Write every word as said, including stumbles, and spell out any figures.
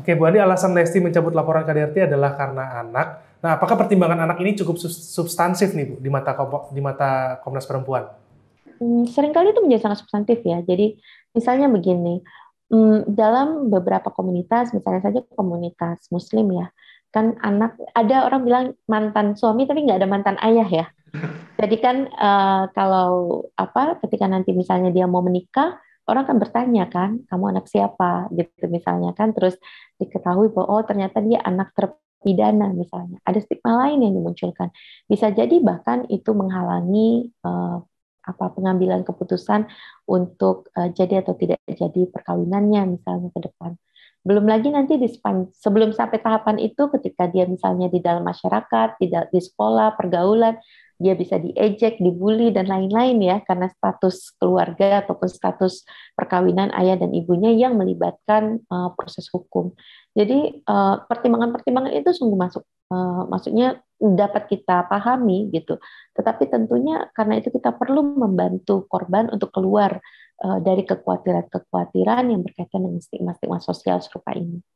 Oke, Bu Andi, alasan Lesti mencabut laporan K D R T adalah karena anak. Nah, apakah pertimbangan anak ini cukup substansif nih, Bu, di mata di mata Komnas Perempuan? Hmm, seringkali itu menjadi sangat substantif ya. Jadi misalnya begini, hmm, dalam beberapa komunitas, misalnya saja komunitas Muslim ya, kan anak ada orang bilang mantan suami tapi nggak ada mantan ayah ya. Jadi kan eh, kalau apa, ketika nanti misalnya dia mau menikah, orang kan bertanya kan, kamu anak siapa gitu misalnya kan, terus diketahui bahwa oh ternyata dia anak terpidana misalnya. Ada stigma lain yang dimunculkan. Bisa jadi bahkan itu menghalangi eh, apa pengambilan keputusan untuk eh, jadi atau tidak jadi perkawinannya misalnya ke depan. Belum lagi nanti di sepan- sebelum sampai tahapan itu, ketika dia misalnya di dalam masyarakat, di, di sekolah, pergaulan, dia bisa diejek, dibully, dan lain-lain ya, karena status keluarga ataupun status perkawinan ayah dan ibunya yang melibatkan uh, proses hukum. Jadi uh, pertimbangan-pertimbangan itu sungguh masuk, uh, maksudnya dapat kita pahami gitu. Tetapi tentunya karena itu kita perlu membantu korban untuk keluar uh, dari kekhawatiran-kekhawatiran yang berkaitan dengan stigma-stigma sosial serupa ini.